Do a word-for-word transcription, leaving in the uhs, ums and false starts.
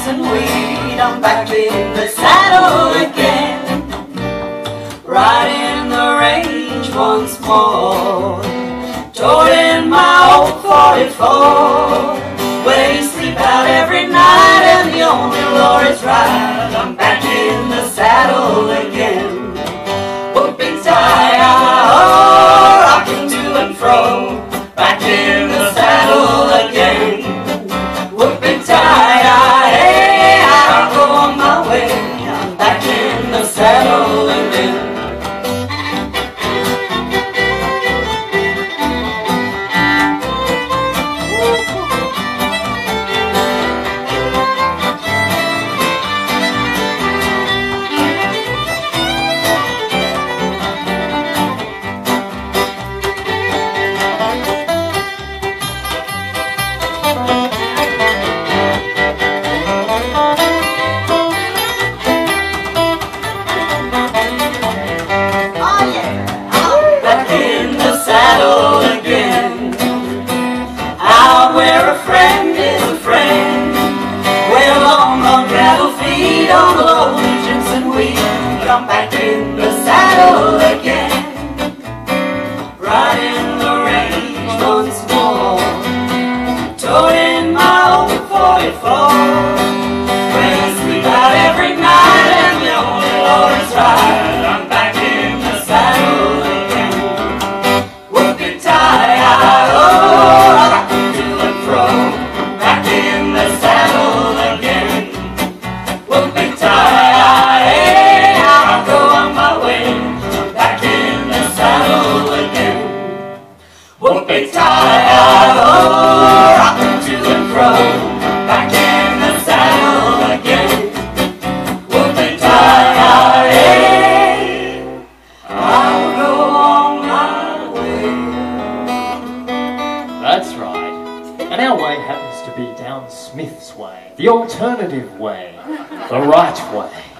dancing weed, I'm back in the saddle again, riding the range once more, toting my old forty-four, where you sleep out every night and the only law is right. I'm back in the saddle again, whooping tie, oh, rocking to and fro, back in the saddle again, whooping tie, hey, I'll go on my way, I'm back in the saddle again. I'm back in the saddle again, riding the range once more, toting my old forty-four, where I sleep out every night and the only law is right. I'm back in the saddle again, whooping tie, oh, rocking to and fro, back in the saddle again, whooping tie. Whooping tie, oh, rocking to and fro, back in the saddle again. Whooping tie, hey, I'll go on my way. That's right. And our way happens to be down Smith's way, the alternative way, the right way.